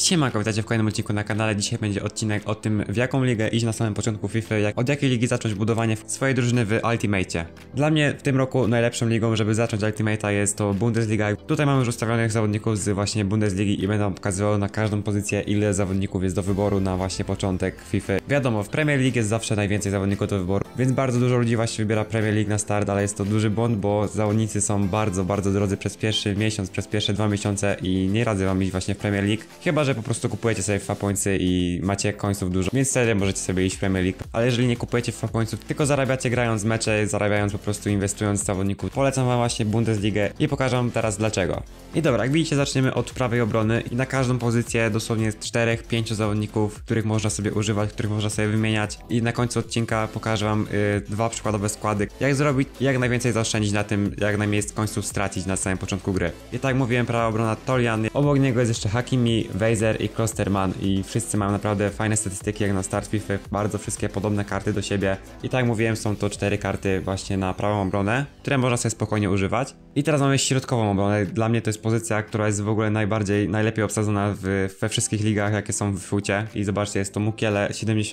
Siemanko, witajcie w kolejnym odcinku na kanale. Dzisiaj będzie odcinek o tym, w jaką ligę iść na samym początku FIFA, od jakiej ligi zacząć budowanie swojej drużyny w Ultimate'cie. Dla mnie w tym roku najlepszą ligą, żeby zacząć Ultimate'a, jest to Bundesliga. Tutaj mamy już ustawionych zawodników z właśnie Bundesligi i będę wam pokazywał na każdą pozycję, ile zawodników jest do wyboru na właśnie początek FIFA. Wiadomo, w Premier League jest zawsze najwięcej zawodników do wyboru, więc bardzo dużo ludzi właśnie wybiera Premier League na start, ale jest to duży błąd, bo zawodnicy są bardzo drodzy przez pierwszy miesiąc, przez pierwsze 2 miesiące i nie radzę wam iść właśnie w Premier League, chyba że po prostu kupujecie sobie FIFA Pointsy i macie końców dużo, więc wtedy możecie sobie iść w Premier League. Ale jeżeli nie kupujecie FIFA Pointsów, tylko zarabiacie grając mecze, zarabiając po prostu inwestując w zawodników, polecam wam właśnie Bundesligę i pokażę wam teraz dlaczego. I dobra, jak widzicie, zaczniemy od prawej obrony i na każdą pozycję dosłownie 4-5 zawodników, których można sobie używać, których można sobie wymieniać, i na końcu odcinka pokażę wam 2 przykładowe składy, jak zrobić, jak najwięcej zaoszczędzić na tym, jak najmniej końców stracić na samym początku gry. I tak mówiłem, prawa obrona Tolian, obok niego jest jeszcze Hakimi, Weiser i Klosterman i wszyscy mają naprawdę fajne statystyki jak na start FIFA, bardzo wszystkie podobne karty do siebie. I tak mówiłem, są to 4 karty właśnie na prawą obronę, które można sobie spokojnie używać. I teraz mamy środkową obronę. Dla mnie to jest pozycja, która jest w ogóle najlepiej obsadzona we wszystkich ligach, jakie są w fucie. I zobaczcie, jest to Mukiele,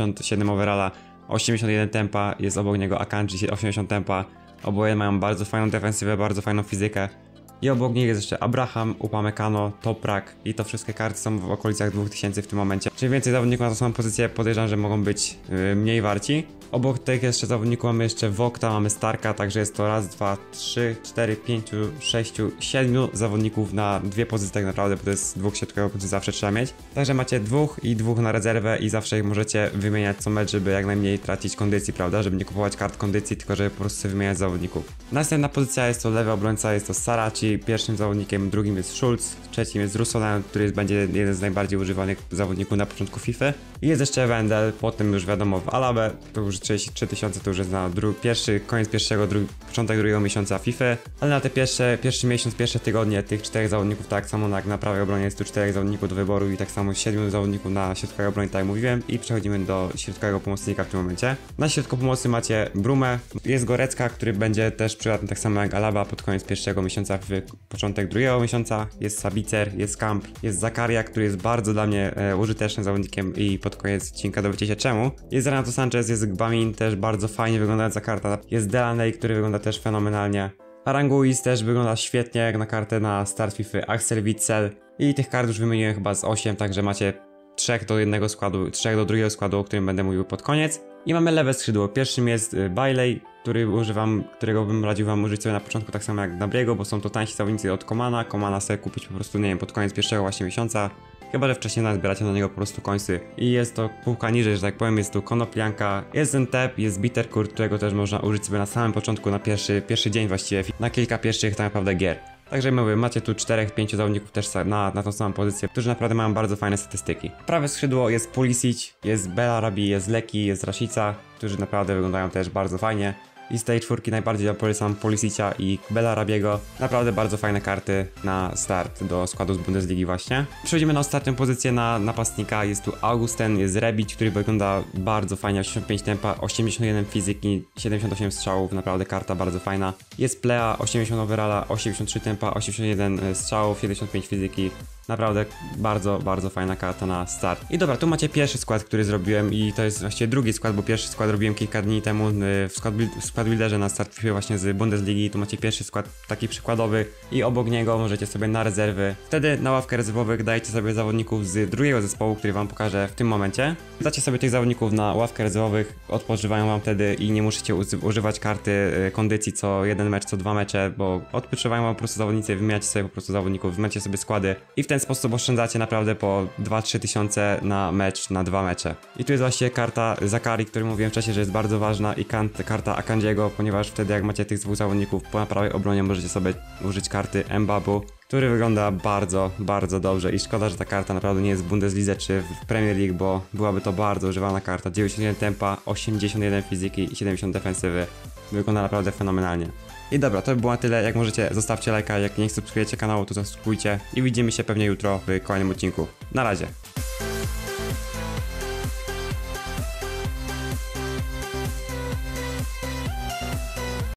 77 overalla, 81 tempa, jest obok niego Akanji, 80 tempa. Oboje mają bardzo fajną defensywę, bardzo fajną fizykę. I obok nich jest jeszcze Abraham, Upamecano, Toprak i to wszystkie karty są w okolicach 2000 w tym momencie. Czym więcej zawodników na tą samą pozycję, podejrzewam, że mogą być mniej warci. Obok tych jeszcze zawodników mamy jeszcze Wokta, mamy Starka, także jest to raz, 2, 3, 4, 5, 6, 7 zawodników na 2 pozycje tak naprawdę, bo to jest 2 środkowych, zawsze trzeba mieć. Także macie 2 i 2 na rezerwę i zawsze ich możecie wymieniać co mecz, żeby jak najmniej tracić kondycji, prawda? Żeby nie kupować kart kondycji, tylko żeby po prostu sobie wymieniać zawodników. Następna pozycja jest to lewy obrońca, jest to Saraci, pierwszym zawodnikiem, drugim jest Schulz, trzecim jest Russonen, który będzie jeden z najbardziej używanych zawodników na początku FIFA. I jest jeszcze Wendel, potem już wiadomo w Alabę, to już 33 000, to już jest na koniec pierwszego, początek drugiego miesiąca FIFA, ale na te pierwszy miesiąc, pierwsze tygodnie tych 4 zawodników, tak samo jak na prawej obronie jest tu 4 zawodników do wyboru i tak samo 7 zawodników na środkowej obronie, tak jak mówiłem, i przechodzimy do środkowego pomocnika w tym momencie. Na środku pomocy macie Brumę, jest Gorecka, który będzie też przydatny tak samo jak Alaba pod koniec pierwszego miesiąca, w początek drugiego miesiąca, jest Sabicer, jest Kamp, jest Zakaria, który jest bardzo dla mnie użytecznym zawodnikiem i pod koniec odcinka dowiecie się czemu. Jest Renato Sanchez, jest Gbamin, też bardzo fajnie wyglądająca karta, jest Delaney, który wygląda też fenomenalnie. Aranguiz też wygląda świetnie jak na kartę na start FIFA, Axel Witsel i tych kart już wymieniłem chyba z 8, także macie 3 do jednego składu, 3 do drugiego składu, o którym będę mówił pod koniec. I mamy lewe skrzydło. Pierwszym jest Bailey, którego bym radził wam użyć sobie na początku, tak samo jak Nabriego, bo są to tańsi zawodnicy od Komana. Komana sobie kupić po prostu, nie wiem, pod koniec pierwszego właśnie miesiąca. Chyba że wcześniej nazbieracie na niego po prostu końcy. I jest to półka niżej, że tak powiem, jest tu Konoplianka, jest Entep, jest Bitterkurt, którego też można użyć sobie na samym początku, na pierwszy dzień właściwie, na kilka pierwszych tak naprawdę gier. Także mówię, macie tu 4-5 zawodników też na tą samą pozycję, którzy naprawdę mają bardzo fajne statystyki. Prawe skrzydło jest Pulisic, jest Belarabi, jest Leki, jest Rashica, którzy naprawdę wyglądają też bardzo fajnie. I z tej 4 najbardziej polecam Pulisicia i Belarabiego. Naprawdę bardzo fajne karty na start do składu z Bundesligi właśnie. Przechodzimy na ostatnią pozycję na napastnika. Jest tu Augusten, jest Rebic, który wygląda bardzo fajnie, 85 tempa, 81 fizyki, 78 strzałów, naprawdę karta bardzo fajna. Jest Plea, 80 overalla, 83 tempa, 81 strzałów, 75 fizyki. Naprawdę bardzo fajna karta na start. I dobra, tu macie pierwszy skład, który zrobiłem i to jest właściwie drugi skład, bo pierwszy skład robiłem kilka dni temu w skład builderze na start FIFA właśnie z Bundesligi. Tu macie pierwszy skład taki przykładowy i obok niego możecie sobie na rezerwy. Wtedy na ławkę rezerwowych dajecie sobie zawodników z drugiego zespołu, który wam pokażę w tym momencie. Dacie sobie tych zawodników na ławkę rezerwowych, odpoczywają wam wtedy i nie musicie używać karty kondycji co jeden mecz, co 2 mecze, bo odpoczywają wam po prostu zawodnicy, wymieniacie sobie po prostu zawodników, wymieniacie sobie składy i w ten sposób oszczędzacie naprawdę po 2-3 tysiące na mecz, na 2 mecze. I tu jest właśnie karta Zakari, który mówiłem wcześniej, że jest bardzo ważna, i karta Akanjiego, ponieważ wtedy jak macie tych 2 zawodników po prawej obronie, możecie sobie użyć karty Mbabu, który wygląda bardzo dobrze i szkoda, że ta karta naprawdę nie jest w Bundeslidze czy w Premier League, bo byłaby to bardzo używana karta. 91 tempa, 81 fizyki i 70 defensywy. Wygląda naprawdę fenomenalnie. I dobra, to by było na tyle. Jak możecie, zostawcie lajka, jak nie subskrybujecie kanału, to zasubskrybujcie i widzimy się pewnie jutro w kolejnym odcinku. Na razie.